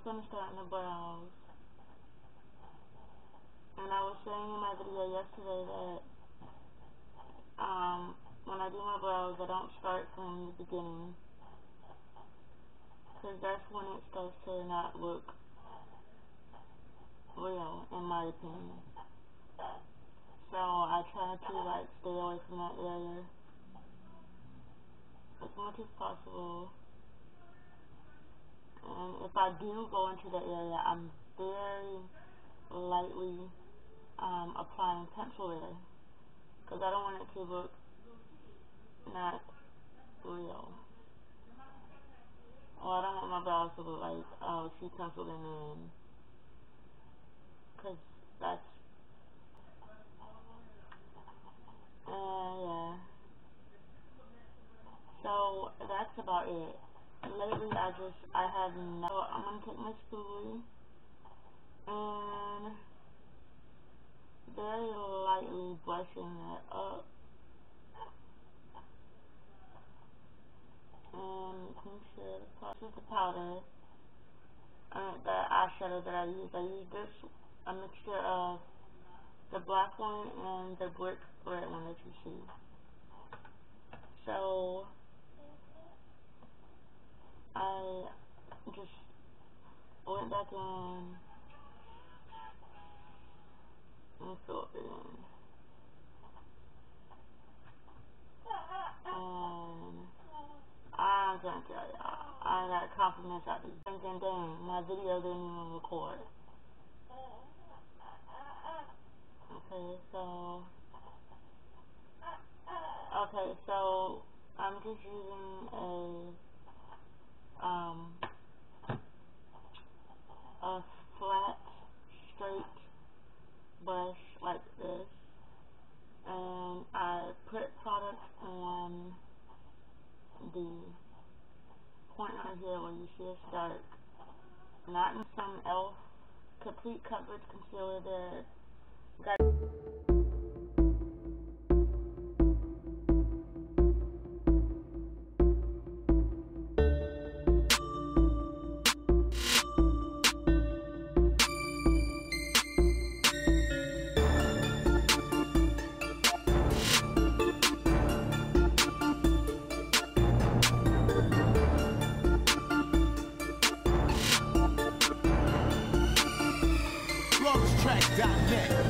going to start in the brows. And I was saying in my video yesterday that when I do my brows, I don't start from the beginning, because that's when it starts to not look real, in my opinion. So I try to like stay away from that area as much as possible. And if I do go into the area, I'm very lightly applying pencil there, because I don't want it to look not real. Well, I don't want my brows to look like, oh, she penciled in in, because that's, yeah. So that's about it. Lately, I have no, I'm going to take my spoolie and very lightly brushing that up, and you can see this is the powder, the eyeshadow that I use this, a mixture of the black one and the brick red one that you see. So I just went back in and filled it in. And I'm gonna tell y'all, I got compliments out of you. Thinking, dang, my video didn't even record. Okay, so I'm just using a flat, straight brush like this, and I put product on the point right here where you see it's dark, not in some e.l.f. complete coverage concealer there. Track.net.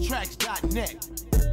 TheStracks.net.